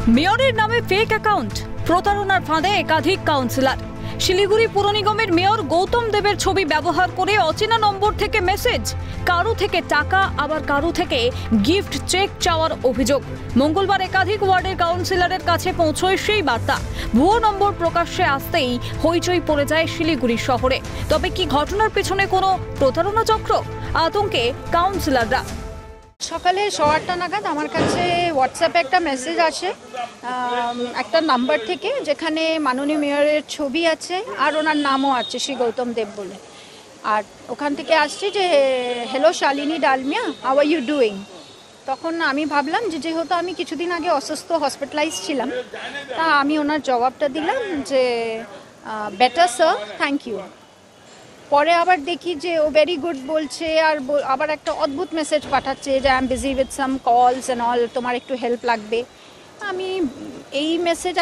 মেয়রের নামে fake account, প্রতারণার ফাঁদে একাধিক কাউন্সিলর। শিলিগুড়ি পুর নিগমের মেয়র গৌতম দেবের ছবি ব্যবহার করে অচেনা নম্বর থেকে মেসেজ, কারো থেকে টাকা আবার কারো থেকে গিফট চেক চাওয়ার অভিযোগ। মঙ্গলবার একাধিক ওয়ার্ডের কাউন্সিলরের কাছে পৌঁছয় সেই বার্তা। ভুয়ো নম্বর প্রকাশ্যে আসতেই হইচই পড়ে যায় শিলিগুড়ি শহরে। তবে কি ঘটনার পেছনে কোনো প্রতারণা চক্র? আতঙ্কে কাউন্সিলররা। সকালে 8:15 নাগাদ আমার কাছে হোয়াটসঅ্যাপে একটা মেসেজ আসে একটা নাম্বার থেকে, যেখানে মাননীয় মেয়রের ছবি আছে আর ওনার নামও আছে, শ্রী গৌতম দেব বলে। আর ওখান থেকে আসছে যে hello Shalini Dalmia, how are you doing. তখন আমি ভাবলাম যে যেহেতু আমি কিছুদিন আগে অসুস্থ, হসপিটালাইজ ছিলাম, তা আমি ওনার জবাবটা দিলাম যে বেটার স্যার, থ্যাংক ইউ। পরে আবার দেখি যে ও ভেরি গুড বলছে, আর আবার একটা অদ্ভুত মেসেজ পাঠাচ্ছে যে I am busy with some calls and all, তোমার একটু হেল্প লাগবে। আমি এই মেসেজ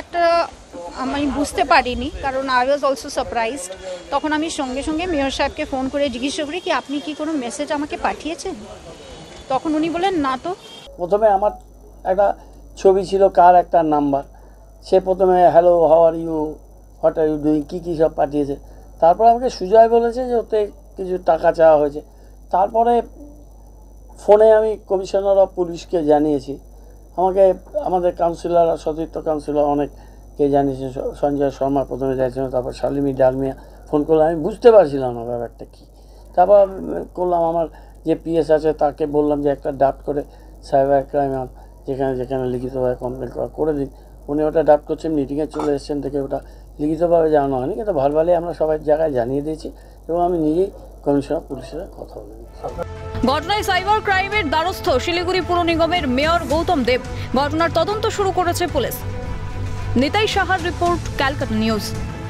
আমি বুঝতে পারিনি, কারণ আই ওয়াজ অলসো সারপ্রাইজড। তখন আমি সঙ্গে সঙ্গে মেয়র সাহেবকে ফোন করে জিজ্ঞাসা করি কি আপনি কি কোনো মেসেজ আমাকে পাঠিয়েছেন। তখন উনি বলেন না তো। প্রথমে আমার একটা ছবি ছিল, কার একটা নাম্বার, সে প্রথমে hello how are you, what are you doing, কী সব পাঠিয়েছে। তারপর আমাকে সুজয় বলেছে যে ওতে কিছু টাকা চাওয়া হয়েছে। তারপরে ফোনে আমি কমিশনার অফ পুলিশকে জানিয়েছি, আমাকে আমাদের কাউন্সিলর, সতীর্থ কাউন্সিলর অনেককে জানিয়েছে। সঞ্জয় শর্মা প্রথমে যাচ্ছিল, তারপর শালিনী ডালমিয়া ফোন করলাম। আমি বুঝতে পারছিলাম না ব্যাপারটা কী। তারপর করলাম আমার যে পিএস আছে তাকে বললাম যে একটা ড্রাফট করে সাইবার ক্রাইম যেখানে যেখানে লিখিতভাবে কমপ্লেন করে দিন। উনি ওটা ড্রাফট করছেন, মিটিংয়ে চলে এসছেন, থেকে ওটা লিখিতভাবে জানানো হয়নি, কিন্তু ভালভালে আমরা সবাই জায়গায় জানিয়ে দিয়েছি এবং আমি নিজেই কমিশনার পুলিশের কথা বলে দিয়েছি। ঘটনায় সাইবার ক্রাইমের দ্বারস্থ শিলিগুড়ি পুর নিগমের মেয়র গৌতম দেব। ঘটনার তদন্ত শুরু করেছে পুলিশ। নিতাই সাহার রিপোর্ট, ক্যালকাটা নিউজ।